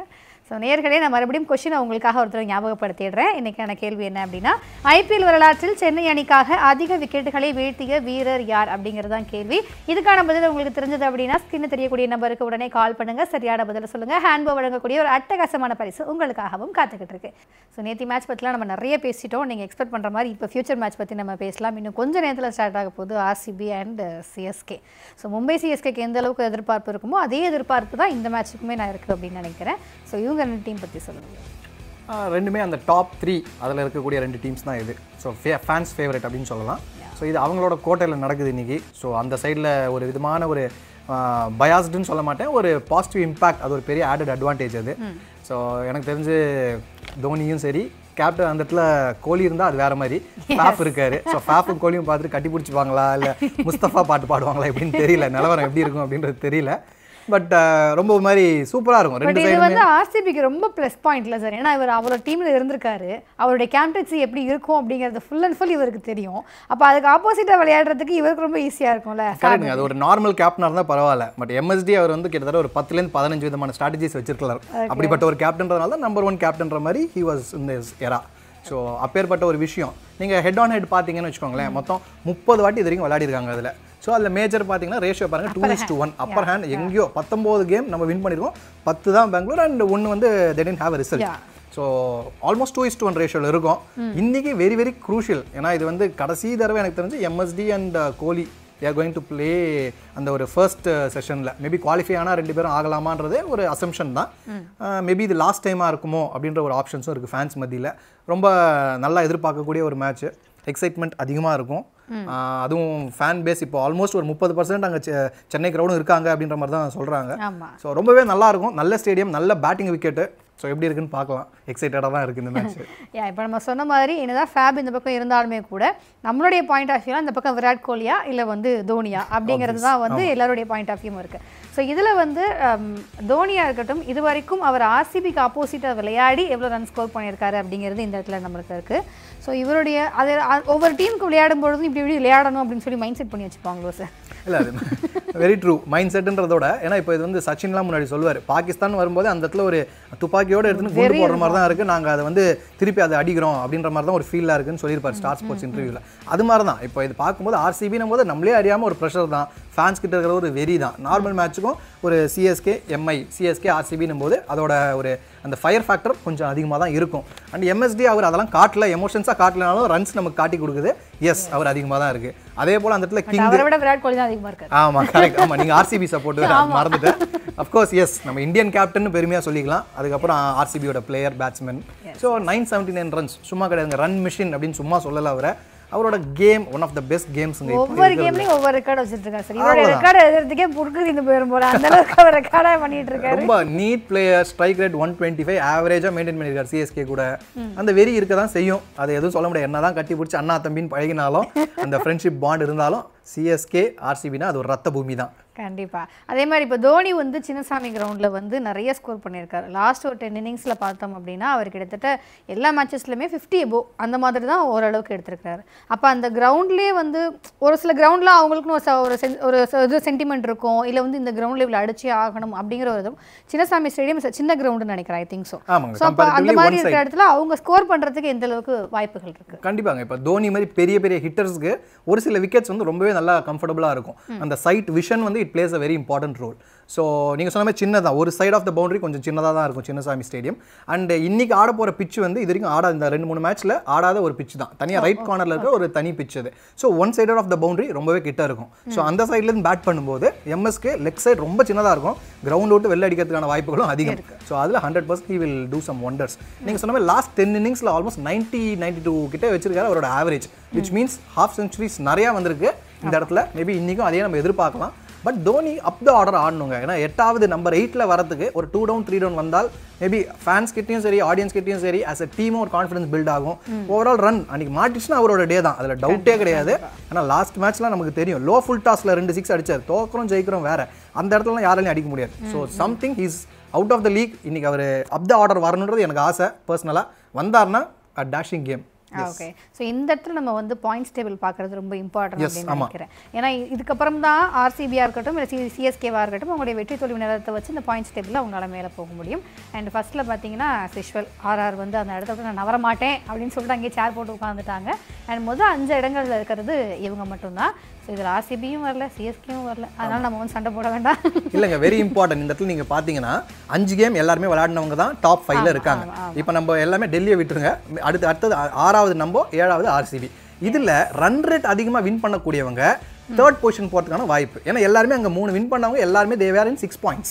ஸோ நேர்களே நான் மறுபடியும் கொஸ்டினை உங்களுக்காக ஒருத்தர் ஞாபகப்படுத்திடுறேன். இன்றைக்கான கேள்வி என்ன அப்படின்னா, ஐபிஎல் வரலாற்றில் சென்னை அணிக்காக அதிக விக்கெட்டுகளை வீழ்த்திய வீரர் யார் அப்படிங்கிறது தான் கேள்வி. இதுக்கான பதில் உங்களுக்கு தெரிஞ்சது அப்படின்னா ஸ்கிரீனில் தெரியக்கூடிய நம்பருக்கு உடனே கால் பண்ணுங்கள், சரியான பதில் சொல்லுங்கள். ஹேண்ட்போ வழங்கக்கூடிய ஒரு அட்டகாசமான பரிசு உங்களுக்காகவும் காத்துக்கிட்டு இருக்கு. ஸோ நேற்று மேட்ச் பற்றிலாம் நம்ம நிறைய பேசிட்டோம். நீங்கள் எக்ஸ்பெக்ட் பண்ணுற மாதிரி இப்போ ஃபியூச்சர் மேட்ச் பற்றி நம்ம பேசலாம். இன்னும் கொஞ்சம் நேரத்தில் ஸ்டார்ட் ஆக போகுது RCB and CSK. So Mumbai சிஎஸ்கேக்கு எந்த அளவுக்கு எதிர்பார்ப்பு இருக்குமோ அதே எதிர்பார்ப்பு தான் இந்த மேட்ச்சுக்குமே நான் இருக்குது அப்படின்னு நினைக்கிறேன். ஸோ இவங்க ரெண்டு டீம் பற்றி சொல்லுங்கள். ரெண்டுமே அந்த டாப் 3 அதில் இருக்கக்கூடிய 2 டீம்ஸ் தான் இது. ஸோ ஃபேன்ஸ் ஃபேவரட் அப்படின்னு சொல்லலாம். ஸோ இது அவங்களோட கோட்டையில் நடக்குது இன்றைக்கி. ஸோ அந்த சைடில் ஒரு விதமான ஒரு பயாஸ்டுன்னு சொல்ல மாட்டேன், ஒரு பாசிட்டிவ் இம்பேக்ட், அது ஒரு பெரிய ஆடட் அட்வான்டேஜ் அது. ஸோ எனக்கு தெரிஞ்சு தோனியும் சரி, கேப்டன் அந்த இடத்துல கோலி இருந்தால் அது வேறு மாதிரி, ஃபேஃப் இருக்காரு. ஸோ ஃபேஃபும் கோலியும் பார்த்துட்டு கட்டி பிடிச்சிப்பாங்களா இல்லை முஸ்தஃபா பாட்டு பாடுவாங்களா எப்படின்னு தெரியல, நிலவரம் எப்படி இருக்கும் அப்படின்றது தெரியல. பட் ரொம்ப ஒரு மாதிரி சூப்பராக இருக்கும். ரெண்டு இது வந்து ஆர்சிபிக்கு ரொம்ப ப்ளஸ் பாயிண்ட்ல சார். ஏன்னா இவர் அவரோட டீமில் இருந்திருக்காரு, அவருடைய கேப்டன்சி எப்படி இருக்கும் அப்படிங்கிறது ஃபுல் அண்ட் ஃபுல் இவருக்கு தெரியும். அப்போ அதுக்கு ஆப்போசிட்டாக விளையாடுறதுக்கு இவருக்கு ரொம்ப ஈஸியாக இருக்கும்ல. கரெக்டுங்க, அது ஒரு நார்மல் கேப்டனாக இருந்தால் பரவாயில்ல. பட் எம்எஸ்டி அவர் வந்து கிட்டத்தட்ட ஒரு 10லேருந்து 15 விதமான ஸ்ட்ராட்டஜிஸ் வச்சிருக்கலாம். அப்படிப்பட்ட ஒரு கேப்டன்றதுனால தான் நம்பர் 1 கேப்டன்ற மாதிரி he was in this era. So அப்பேற்பட்ட ஒரு விஷயம் நீங்கள் ஹெட் ஆன் ஹெட் பார்த்தீங்கன்னு வச்சுக்கோங்களேன், மொத்தம் 30 வாட்டி இது வரைக்கும் விளையாடிருக்காங்க. அதில் ஸோ அதில் மேஜர் பார்த்தீங்கன்னா ரேஷியோ பாருங்கள் 2:1 அப்பர் ஹேண்ட். எங்கேயோ 19 கேம் நம்ம வின் பண்ணியிருக்கோம், 10 தான் பெங்களூர் அண்ட் 1 வந்து they didn't have a result. So almost 2:1 ரேஷியோவில் இருக்கும். இன்றைக்கி வெரி வெரி க்ரூஷியல். ஏன்னா இது வந்து கடைசி தடவை எனக்கு தெரிஞ்சு MSD and Kohli they are going to play அந்த ஒரு ஃபர்ஸ்ட் செஷனில். மேபி குவாலிஃபை ஆனால் 2 பேரும் ஆகலாமான்றது ஒரு அசம்ஷன் தான். மேபி இது லாஸ்ட் டைமாக இருக்குமோ அப்படின்ற ஒரு ஆப்ஷன்ஸும் இருக்குது ஃபேன்ஸ் மத்தியில். ரொம்ப நல்லா எதிர்பார்க்கக்கூடிய ஒரு மேட்ச்சு, எக்ஸைட்மெண்ட் அதிகமாக இருக்கும். அதுவும் ஃபேன் பேஸ் இப்போ ஆல்மோஸ்ட் ஒரு 30% அங்கே சென்னை க்ரௌடும் இருக்காங்க அப்படின்ற மாதிரி தான் சொல்கிறாங்க. ஸோ ரொம்பவே நல்லா இருக்கும், நல்ல ஸ்டேடியம், நல்ல பேட்டிங் விக்கெட்டு. ஸோ எப்படி இருக்குன்னு பார்க்கலாம், எக்ஸைட்டடாக தான் இருக்குது இந்த மேட்ச். இப்போ நம்ம சொன்ன மாதிரி என்னதான் ஃபேப் இந்த பக்கம் இருந்தாலுமே கூட நம்மளுடைய பாயிண்ட் ஆஃப் வியூலாம் இந்த பக்கம் விராட் கோலியா இல்லை வந்து தோனியா அப்படிங்கிறது தான் வந்து எல்லாருடைய பாயிண்ட் ஆஃப் வியூவும் இருக்குது. ஸோ இதில் வந்து தோனியா இருக்கட்டும், இது வரைக்கும் அவர் ஆர்சிபிக்கு ஆப்போசிட்டாக விளையாடி எவ்வளோ ரன் ஸ்கோர் பண்ணியிருக்காரு அப்படிங்கிறது இந்த இடத்துல நம்மளுக்கு இருக்குது. ஸோ இவருடைய அது ஒவ்வொரு டீமுக்கு விளையாடும் பொழுதும் இப்படி இப்படி விளையாடணும் அப்படின்னு சொல்லி மைண்ட் செட் பண்ணி வச்சுப்பாங்களோ சார்? இல்லை, அது வெரி ட்ரூ மைண்ட் செட்டுன்றதோட. ஏன்னா இப்போ இது வந்து சச்சின்லாம் முன்னாடி சொல்லுவார், பாகிஸ்தான் வரும்போது அந்த இடத்துல ஒரு துப்பாக்கியோடு எடுத்துன்னு குண்டு போடுற மாதிரி தான் இருக்குது, நாங்கள் அதை வந்து திருப்பி அதை அடிக்கிறோம் அப்படின்ற மாதிரி தான் ஒரு ஃபீலாக இருக்குன்னு சொல்லியிருப்பார் ஸ்டார் ஸ்போர்ட்ஸ் இன்டர்வியூவில். அது மாதிரி தான் இப்போ இது பார்க்கும்போது ஆர்சிபினும் போது நம்மளே அறியாமல் ஒரு ப்ரெஷர் தான், ஃபேன்ஸ் கிட்ட இருக்கிற ஒரு வெறி தான். நார்மல் மேட்ச்சுக்கும் ஒரு சிஎஸ்கே எம்ஐ சிஎஸ்கே ஆர்சிபினும் போது அதோட ஒரு அந்த ஃபயர் ஃபேக்டர் கொஞ்சம் அதிகமாக தான் இருக்கும். அண்ட் எம்எஸ்டி அவர் அதெல்லாம் காட்டல, எமோஷன்ஸாக காட்டலனாலும் ரன்ஸ் நமக்கு காட்டி கொடுக்குது. எஸ், அவர் அதிகமாக தான் இருக்குது. அதே போல் அந்த இடத்துல கிங் விராட் கோலி தான் அதிகமாக இருக்கு. ஆமாம், கரெக்ட். ஆமாம், நீங்கள் ஆர்சிபி சப்போர்ட் மறந்துட்டேன். அஃப்கோர்ஸ் எஸ், நம்ம இந்தியன் கேப்டன் பெருமையாக சொல்லிக்கலாம். அதுக்கப்புறம் ஆர்சிபியோட பிளேயர், பேட்ஸ்மேன். ஸோ 979 ரன்ஸ் சும்மா கிடையாதுங்க, ரன் மிஷின் அப்படின்னு சும்மா சொல்லலை அவரை. அவரோட game one of the best games. ஒவ்வொரு கேம்லயும் ஒவ்வொரு ரெக்கார்ட் வச்சிருக்காரு சார். இவரோட ரெக்கார்ட் எழுதுறதுக்கே புடுக்குது இந்த பேரும் போல, அந்த அளவுக்கு அவர் ரெக்கார்டா பண்ணிட்டு இருக்காரு. ரொம்ப நீட் பிளேயர், ஸ்ட்ரைக் ரேட் 125 ஆவரேஜா மெயின்டைன் பண்ணிருக்காரு. சிஎஸ்கே கூட அந்த வெறி இருக்க தான் செய்யும், அது எதுவும் சொல்ல முடியாது. என்னதான் கட்டி பிடிச்சி அண்ணா தம்பின்னு பழகினாலும் அந்த ஃப்ரெண்ட்ஷிப் பாண்ட் இருந்தாலும் சிஎஸ்கே ஆர்சிபினா அது ஒரு ரத்த பூமி தான். கண்டிப்பாக. அதே மாதிரி இப்போ தோனி வந்து சின்னசாமி கிரவுண்டில் வந்து நிறைய ஸ்கோர் பண்ணியிருக்காரு. லாஸ்ட் ஒரு 10 இன்னிங்ஸில் பார்த்தோம் அப்படின்னா அவர் கிட்டத்தட்ட எல்லா மேட்சஸ்லையுமே 50 எபோ அந்த மாதிரி தான் ஓரளவுக்கு எடுத்திருக்காரு. அப்போ அந்த கிரவுண்ட்லேயே வந்து ஒரு சில கிரவுண்டில் அவங்களுக்குன்னு ஒரு சென்டிமெண்ட் இருக்கும், இல்லை வந்து இந்த கிரவுண்டில் இவ்வளோ அடிச்சே ஆகணும் அப்படிங்கிற ஒரு இதுவும். சின்னசாமி ஸ்டேடியம் சின்ன கிரவுண்டுன்னு நினைக்கிறேன், ஐ திங்க் ஸோ. ஸோ அப்போ அந்த மாதிரி இருக்கிற இடத்துல அவங்க ஸ்கோர் பண்ணுறதுக்கு எந்த அளவுக்கு வாய்ப்புகள் இருக்குது? கண்டிப்பாங்க. இப்போ தோனி மாதிரி பெரிய பெரிய ஹிட்டர்ஸ்க்கு ஒரு சில விக்கெட்ஸ் வந்து ரொம்பவே நல்லா கம்ஃபர்டபுளாக இருக்கும். அந்த சைட் விஷன் வந்து it plays a very important role. So நீங்கள் சொன்ன மாதிரி சின்னதாக ஒரு சைட் ஆஃப் த பவுண்டரி கொஞ்சம் சின்னதாக தான் இருக்கும் சின்னசாமி ஸ்டேடியம். அண்ட் இன்னைக்கு ஆட போகிற பிச்சு வந்து இது வரைக்கும் ஆடாத, இந்த 2-3 மேட்ச்சில் ஆடாத ஒரு பிச்சு தான். தனியாக ரைட் கார்னரில் இருக்க ஒரு தனி பிச்சு அது. So one sided of the boundary ரொம்பவே கிட்ட இருக்கும். ஸோ அந்த சைட்லேருந்து பேட் பண்ணும்போது எம்எஸ்க்கு லெக் சைட் ரொம்ப சின்னதாக இருக்கும், கிரவுண்ட் விட்டு வெளில அடிக்கிறதுக்கான வாய்ப்புகளும் அதிகம். ஸோ அதில் 100% he will do some wonders. நீங்கள் சொன்ன மாதிரி லாஸ்ட் 10 இன்னிங்ஸில் ஆல்மோஸ்ட் 90-92 கிட்டே வச்சிருக்காரு அவரோட average, which means half centuries நிறையா வந்திருக்கு இந்த இடத்துல. மேபி இன்றைக்கும் அதே நம்ம எதிர்பார்க்கலாம். But Dhoni up the order ஆடணுங்க. ஏன்னா 8வது நம்பர் 8ல் வரதுக்கு ஒரு 2 டவுன் 3 டவுன் வந்தால் மேபி ஃபேன்ஸ் கிட்டையும் சரி ஆடியன்ஸ் கிட்டையும் சரி ஆஸ் அ டீமும் ஒரு கான்ஃபிடன்ஸ் பில்ட் ஆகும். ஓவரால் ரன் அன்றைக்கி மாட்டிச்சுன்னா அவரோட டே தான், அதில் டவுட்டே கிடையாது. ஆனால் லாஸ்ட் மேட்ச்லாம் நமக்கு தெரியும், லோ ஃபுல் டாஸில் 2 6 அடிச்சார், தோக்கிறோம் ஜெயிக்கிறோம் வேறு, அந்த இடத்துலலாம் யாராலையும் அடிக்க முடியாது. So something is out of the league. இன்றைக்கி அவர் அப் த ஆர்டர் வரணுன்றது எனக்கு ஆசை பர்சனலாக. வந்தார்னா a dashing game. Okay so இந்த இடத்துல நம்ம வந்து பாயிண்ட்ஸ் டேபிள் பார்க்குறது ரொம்ப இம்பார்ட்டன்ட் அப்படின்னு நினைக்கிறேன். ஏன்னா இதுக்கப்புறம் தான் ஆர்சிபியாக இருக்கட்டும் இல்லை சிஎஸ்கேவாக இருக்கட்டும் அவங்களுடைய வெற்றி தோல்வி நேரத்தை வச்சு இந்த பாயிண்ட்ஸ் டேபிளில் அவங்களால மேலே போக முடியும். அண்ட் ஃபர்ஸ்ட்டில் பார்த்தீங்கன்னா சிஷ்வல் ஆர்ஆர் வந்து அந்த இடத்த விட்டு நான் நவர மாட்டேன் அப்படின்னு சொல்லிட்டு அங்கேயே சேர் போட்டு உட்காந்துட்டாங்க. அண்ட் முதல் 5 இடங்களில் இருக்கிறது இவங்க மட்டும்தான். ஸோ இதில் ஆர்சிபியும் வரல, சிஎஸ்கேவும் வரல, அதனால நம்ம வந்து சண்டை போட வேண்டாம். இல்லைங்க, வெரி இம்பார்ட்டன்ட். இந்த இடத்துல நீங்கள் பார்த்தீங்கன்னா 5 கேம் எல்லாருமே விளையாடினவங்க தான் டாப் 5ல இருக்காங்க. இப்போ நம்ம எல்லாமே டெல்லியை விட்டுருங்க, அடுத்தது 6வது நம்ம 7வது ஆர்சிபி. இதில் ரன் ரேட் அதிகமாக வின் பண்ணக்கூடியவங்க 3rd பொசிஷன் போகிறதுக்கான வாய்ப்பு. ஏன்னா எல்லாருமே அங்கே 3 வின் பண்ணவங்க எல்லாருமே they were in 6 points.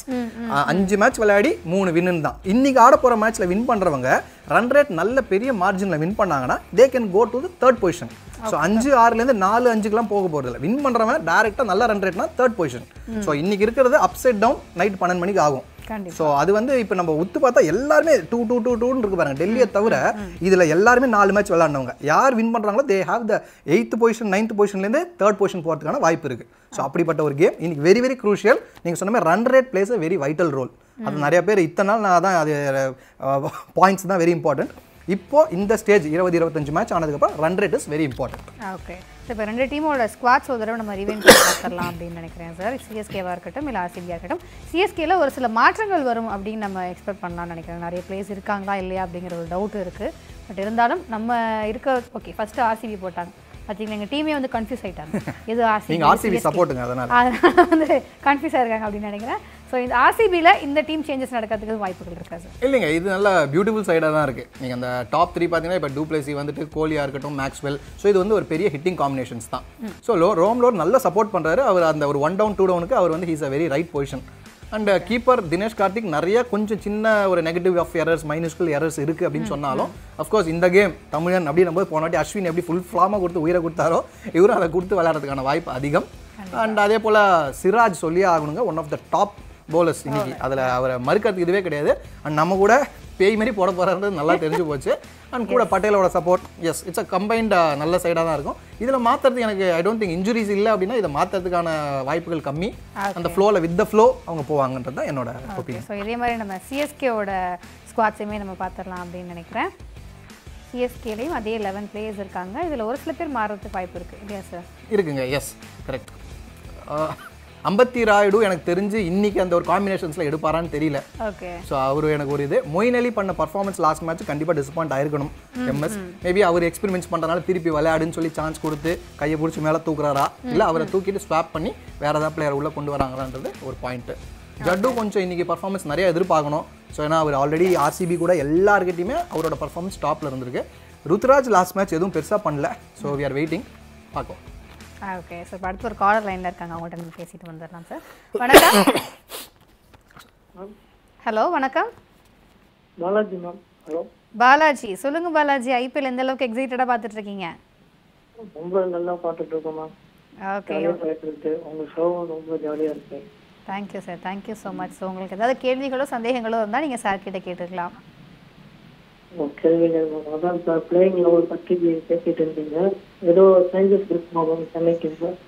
5 match விளையாடி 3 வின்னு தான். இன்னைக்கு ஆட போகிற மேட்ச்சில் வின் பண்ணுறவங்க ரன் ரேட் நல்ல பெரிய மார்ஜினில் வின் பண்ணாங்கன்னா they can go to the 3rd position. So 5-6லேருந்து 4-5க்குலாம் போக போகிறதில்ல. வின் பண்ணுறவன் டேரெக்டாக நல்ல ரன் ரேட்னா 3rd பொசிஷன். ஸோ இன்னைக்கு இருக்கிறது அப்சைட் டவுன் நைட் 12 மணிக்கு ஆகும். ஸோ அது வந்து இப்போ நம்ம உத்து பார்த்தா எல்லாருமே 2-2-2-2 இருக்கு பாருங்க. டெல்லியை தவிர இதில் எல்லாருமே 4 மேட்ச் விளையாடினவங்க. யார் வின் பண்ணுறாங்களோ they have the 8th position 9th பொசிஷன்லேருந்து 3rd பொசிஷன் போகிறதுக்கான வாய்ப்பு இருக்குது. ஸோ அப்படிப்பட்ட ஒரு கேம் இன்னைக்கு வெரி வெரி க்ரூஷியல். நீங்கள் சொன்ன மாதிரி run rate plays very vital role. அது நிறைய பேர் இத்தனை நாள் நான் தான் அது பாயிண்ட்ஸ் தான் வெரி இம்பார்ட்டன்ட். இப்போ இந்த ஸ்டேஜ் 20-25 மேட்ச் ஆனதுக்கப்புறம் run rate is very important. Okay, so இப்போ 2 டீமோட ஸ்குவாட்ஸ் ஒரு தடவை நம்ம ரிவைண்ட் பண்ணி பார்த்துடலாம் அப்படின்னு நினைக்கிறேன் சார். சிஎஸ்கேவாக இருக்கட்டும் இல்லை ஆர்சிபியாக இருக்கட்டும், சிஎஸ்கேல ஒரு சில மாற்றங்கள் வரும் அப்படின்னு நம்ம எக்ஸ்பெக்ட் பண்ணலாம்னு நினைக்கிறேன். நிறைய பிளேஸ் இருக்காங்களா இல்லையா அப்படிங்கிற ஒரு டவுட் இருக்குது. பட் இருந்தாலும் நம்ம இருக்க ஓகே ஃபஸ்ட்டு ஆர்சிபி போட்டாங்க பார்த்தீங்களா, எங்கள் டீமே வந்து கன்ஃபியூஸ் ஆகிட்டாங்க. இது ஆர்சிபி சப்போர்ட்டுங்க, அதனால வந்து கன்ஃபியூஸ் ஆகிருக்காங்க அப்படின்னு நினைக்கிறேன். ஸோ இந்த ஆர்சிபியில் இந்த டீம் சேஞ்சஸ் நடக்கிறதுக்கு வாய்ப்புகள் இருக்கா சார்? இல்லைங்க, இது நல்ல பியூட்டிஃபுல் சைடாக தான் இருக்குது. நீங்கள் அந்த டாப் 3 பார்த்தீங்கன்னா இப்போ டூப்ளேசி வந்துட்டு கோலியாக இருக்கட்டும், மேக்ஸ்வெல். ஸோ இது வந்து ஒரு பெரிய ஹிட்டிங் காம்பினேஷன்ஸ் தான். ஸோ ரோம்லோர் நல்லா சப்போர்ட் பண்ணுறாரு. அவர் அந்த ஒரு 1 down 2 downக்கு அவர் வந்து he's a very right position. And keeper Dinesh Karthik நிறைய கொஞ்சம் சின்ன ஒரு negative of errors, minuscule errors இருக்குது அப்படின்னு சொன்னாலும் அஃப்கோர்ஸ் இந்த கேம் தமிழன் அப்படின்னு நம்ம போனாட்டி அஸ்வின் எப்படி ஃபுல் ஃப்ளாமாக கொடுத்து உயிரை கொடுத்தாரோ இவரும் அதை கொடுத்து விளையாடுறதுக்கான வாய்ப்பு அதிகம். அண்ட் அதே போல் சிராஜ் சொல்லியே ஆகணுங்க, one of the top bowlers இன்னைக்கு. அதில் அவரை மறுக்கிறதுக்கு இதுவே கிடையாது. அண்ட் நம்ம கூட பேய் மாதிரி போட போகிறாருன்றது நல்லா தெரிஞ்சு போச்சு. அண்ட் கூட பட்டேலோட support, yes it's a combined நல்ல சைடாக தான் இருக்கும். இதில் மாற்றுறது எனக்கு ஐ டோன்ட் திங்க் இன்ஜுரிஸ் இல்லை அப்படின்னா இதை மாற்றுறதுக்கான வாய்ப்புகள் கம்மி. அந்த ஃப்ளோவில் வித் த ஃப்ளோ அவங்க போவாங்கன்றது தான் என்னோட ஒப்பீனியன். ஸோ இதே மாதிரி நம்ம சிஎஸ்கேவோட ஸ்குவாட்ஸையுமே நம்ம பார்த்துடலாம் அப்படின்னு நினைக்கிறேன். சிஎஸ்கேலையும் அதே 11 பிளேயர்ஸ் இருக்காங்க. இதில் ஒரு சில பேர் மாறுறதுக்கு வாய்ப்பு இருக்குது இல்லையா சார்? இருக்குங்க, எஸ் கரெக்ட். அம்பத்தி ராயுடு எனக்கு தெரிஞ்சு இன்னைக்கு அந்த ஒரு காம்பினேஷன்ஸில் எடுப்பாரான்னு தெரியல. ஓகே, ஸோ அவர் எனக்கு ஒரு இது மொயின் அலி பண்ண பர்ஃபார்மன்ஸ் லாஸ்ட் மேட்ச் கண்டிப்பாக டிசப்பாயிண்ட் ஆயிருக்கணும். எம்எஸ் மேபி அவர் எக்ஸ்பெரிமெண்ட்ஸ் பண்ணுறதுனால திருப்பி விளையாடுன்னு சொல்லி சான்ஸ் கொடுத்து கையை பிடிச்சி மேலே தூக்குறாரா இல்லை அவரை தூக்கிட்டு ஸ்வாப் பண்ணி வேறு ஏதாவது பிளேயர் உள்ளே கொண்டு வராங்களான்றது ஒரு பாயிண்ட்டு. ஜட்டு கொஞ்சம் இன்னைக்கு பர்ஃபார்மன்ஸ் நிறைய எதிர்பார்க்கணும். ஸோ ஏன்னா அவர் ஆல்ரெடி ஆர்சிபி கூட எல்லாருக்கிட்டையுமே அவரோட பர்ஃபார்மன்ஸ் டாப்பில் இருந்திருக்கு. ருத்ராஜ் லாஸ்ட் மேட்ச் எதுவும் பெருசாக பண்ணல. ஸோ வி ஆர் வெயிட்டிங், பார்ப்போம். ஓகே சார், இப்போ அடுத்து ஒரு காலர் லைனில் இருக்காங்க, அவங்கள்ட்ட நம்ம பேசிட்டு வந்துடலாம் சார். வணக்கம். ஹலோ வணக்கம். பாலாஜி மேம். ஹலோ பாலாஜி, சொல்லுங்க பாலாஜி. ஐபிஎல் எந்த அளவுக்கு எக்ஸைட்டடாக பார்த்துட்டு இருக்கீங்க? ரொம்ப நல்லா பார்த்துட்டு இருக்கோம் மேம். ஓகே, உங்கள் ஷோ ரொம்ப ஜாலியாக இருக்கு. Thank you sir, thank you so much. So உங்களுக்கு ஏதாவது கேள்விகளோ சந்தேகங்களோ இருந்தால் நீங்கள் சார் கிட்ட கேட்டுக்கலாம். கேள்விகள் அதான் சார், பிளேயிங் லெவல் பற்றி பேசிட்டு இருந்தீங்க. ஏதோ சேஞ்சஸ் இருக்குமா மேம் சென்னைக்கு?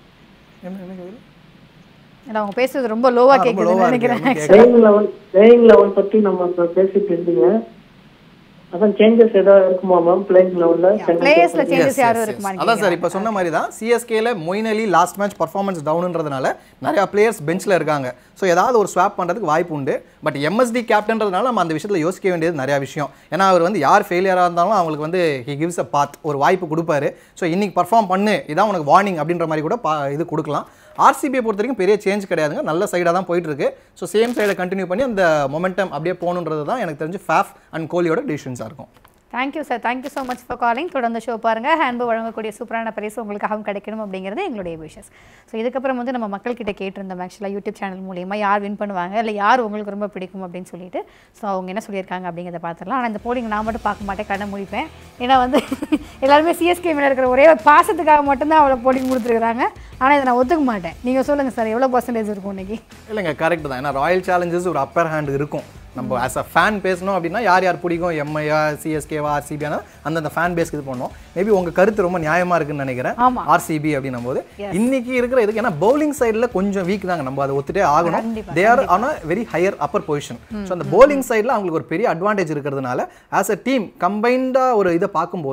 இல்லை, அவங்க பேசுறது ரொம்ப லோவாக கேட்குதுன்னு நினைக்கிறேன். பிளேயிங் லெவல் பற்றி நம்ம பேசிட்டு இருந்தீங்க. அதான் சேஞ்சஸ் ஏதாவது இருக்குமா மேம் பிளேயிங் லெவல்ல? பிளேயர்ஸ்ல சேஞ்சஸ் யாரும் இருக்குமா? அதான் சார், இப்போ சொன்ன மாதிரி தான் சிஎஸ்கேல Moeen Ali last match performance டவுன்ன்றதுனால நிறைய பிளேயர்ஸ் பெஞ்சில் இருக்காங்க. ஸோ ஏதாவது ஒரு ஸ்வாப் பண்ணுறதுக்கு வாய்ப்பு உண்டு. பட் எம்எஸ்டி கேப்டன்றதுனால நம்ம அந்த விஷயத்தில் யோசிக்க வேண்டியது நிறையா விஷயம். ஏன்னா அவர் வந்து யார் ஃபெயிலியராக இருந்தாலும் அவங்களுக்கு வந்து ஹி கிவ்ஸ் அ பாத், ஒரு வாய்ப்பு கொடுப்பாரு. ஸோ இன்னைக்கு பர்ஃபார்ம் பண்ணு, இதான் உனக்கு வார்னிங் அப்படின்ற மாதிரி கூட இது கொடுக்கலாம். ஆர்சிபியை பொறுத்த வரைக்கும் பெரிய சேஞ்ச் கிடையாதுங்க, நல்ல சைடாக தான் போயிட்டு இருக்கு. ஸோ சேம் சைடை கண்டினியூ பண்ணி அந்த மொமெண்டம் அப்படியே போகணுன்றது தான் எனக்கு தெரிஞ்சு ஃபேஃப் அண்ட் கோலியோட டிசிஷன்ஸாக இருக்கும். Thank you sir, thank you so much for calling. தொடர்ந்து ஷோ பாருங்கள். ஹேண்ட்போ வழங்கக்கூடிய சூப்பரான பரிசு உங்களுக்காகவும் கிடைக்கணும் அப்படிங்கிறது எங்களுடைய விஷஸ். ஸோ இதுக்கப்புறம் வந்து நம்ம மக்கள்கிட்ட கேட்டிருந்தோம் ஆக்சுவலாக யூடியூப் சேனல் மூலியமாக யார் வின் பண்ணுவாங்க, இல்லை யார் உங்களுக்கு ரொம்ப பிடிக்கும் அப்படின்னு சொல்லிட்டு. ஸோ அவங்க என்ன சொல்லியிருக்காங்க அப்படிங்கிறத பார்த்துடலாம். ஆனால் இந்த போலிங் நான் மட்டும் பார்க்க மாட்டேன், கண்ணை முடிப்பேன். ஏன்னா வந்து எல்லாருமே சிஎஸ்கே மேலே இருக்கிற ஒரே பாசத்துக்காக மட்டும்தான் அவ்வளோ போலிங் கொடுத்துருக்காங்க. ஆனால் இதை நான் ஒத்துக்க மாட்டேன். நீங்கள் சொல்லுங்கள் சார், எவ்வளோ பர்சன்டேஜ் இருக்கும் இன்னைக்கு? இல்லைங்க, கரெக்ட் தான். ஏன்னா ராயல் சேலஞ்சர்ஸ் ஒரு அப்பர் ஹேண்ட் இருக்கும். நம்ம ஆஸ் அ ஃபேன் பேசணும் அப்படின்னா யார் யார் பிடிக்கும், எம்ஐயா சிஎஸ்கேவா ஆர்சிபியான அந்தந்த ஃபேன் பேஸ்க்கு இது பண்ணோம். மேபி உங்க கருத்து ரொம்ப நியாயமா இருக்குன்னு நினைக்கிறேன். ஆர்சிபி அப்படின்னும் போது இன்னைக்கு இருக்கிற இதுக்கு ஏன்னா பவுலிங் சைடில் கொஞ்சம் வீக் தாங்க, நம்ம அதை ஒத்துட்டே ஆகணும். They are on a very higher upper position. So அந்த பவுலிங் சைடில் அவங்களுக்கு ஒரு பெரிய அட்வான்டேஜ் இருக்கிறதுனால ஆஸ் அ டீம் கம்பைண்டாக ஒரு இதை பார்க்கும்போது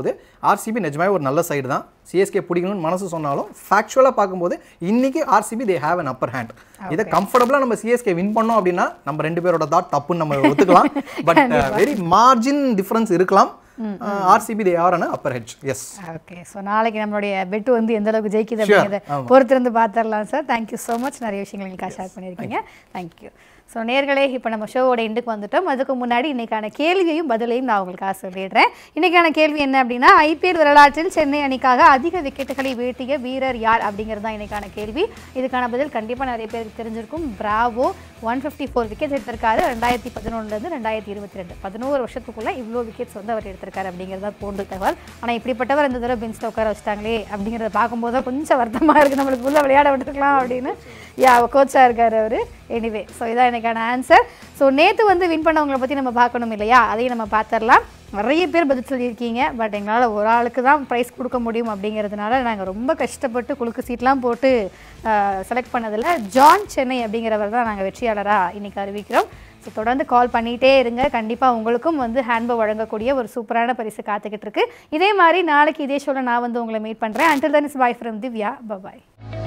RCB நிஜமாவே ஒரு நல்ல சைடு தான். CSK பிடிக்கணும்னு மனசு சொன்னாலும் ஃபேக்சுவலாக பார்க்கும்போது இன்னைக்கு RCB they have an upper hand. இதை கம்ஃபர்டபுளாக நம்ம CSK வின் பண்ணோம் அப்படின்னா நம்ம ரெண்டு பேரோட தாட் தப்புன்னு நம்ம ஒத்துக்கலாம். பட் வெரி மார்ஜின் டிஃபரன்ஸ் இருக்கலாம். RCB they are on upper edge. Yes. Okay. So நாளைக்கு நம்மளுடைய பெட் வந்து எந்த அளவுக்கு ஜெயிக்குது அப்படிங்கறத பொறுத்திருந்து பார்த்தறலாம் sir. Thank you so much. நிறைய விஷயங்களை எங்களுக்கு ஷேர் பண்ணிருக்கீங்க. Thank you. ஸோ நேர்களே இப்போ நம்ம ஷோவோட எண்டுக்கு வந்துட்டோம். அதுக்கு முன்னாடி இன்றைக்கான கேள்வியையும் பதிலையும் நான் உங்களுக்காக சொல்லிடுறேன். இன்றைக்கான கேள்வி என்ன அப்படின்னா, IPL வரலாற்றில் சென்னை அணிக்காக அதிக விக்கெட்டுகளை வீழ்த்திய வீரர் யார் அப்படிங்கிறது தான் இன்றைக்கான கேள்வி. இதுக்கான பதில் கண்டிப்பாக நிறைய பேருக்கு தெரிஞ்சிருக்கும். பிராவோ 154 விக்கெட்ஸ் எடுத்திருக்காரு 2011 2022. 11 வருஷத்துக்குள்ளே இவ்வளோ விக்கெட்ஸ் வந்து அவர் எடுத்திருக்காரு அப்படிங்கிறது தான் போன்ற தகவல். ஆனால் இப்படிப்பட்டவர் இந்த தடவை பெஞ்சில் உட்கார வச்சுட்டாங்களே அப்படிங்கிறத பார்க்கும்போது தான் கொஞ்சம் வருத்தமாக இருக்குது. நம்மளுக்கு உள்ள விளையாட விட்டுருக்கலாம் அப்படின்னு கோச்சாக இருக்கார் அவர். எனிவே ஸோ இதான் எனக்கான ஆன்சர். ஸோ நேற்று வந்து வின் பண்ணவங்களை பற்றி நம்ம பார்க்கணும் இல்லையா, அதையும் நம்ம பார்த்துடலாம். நிறைய பேர் பதில் சொல்லியிருக்கீங்க. பட் எங்களால் ஒரு ஆளுக்கு தான் ப்ரைஸ் கொடுக்க முடியும் அப்படிங்கிறதுனால நாங்கள் ரொம்ப கஷ்டப்பட்டு குலுக்கு சீட்லாம் போட்டு செலக்ட் பண்ணதில் ஜான் சென்னை அப்படிங்கிறவர் தான் நாங்கள் வெற்றியாளராக இன்றைக்கி அறிவிக்கிறோம். ஸோ தொடர்ந்து கால் பண்ணிகிட்டே இருங்க. கண்டிப்பாக உங்களுக்கும் வந்து ஹேண்ட்பேக் வழங்கக்கூடிய ஒரு சூப்பரான பரிசு காத்துக்கிட்டு இருக்கு. இதே மாதிரி நாளைக்கு இதே ஷோவில் நான் வந்து உங்களை மீட் பண்ணுறேன். Until then, it's bye from Divya. Bye bye.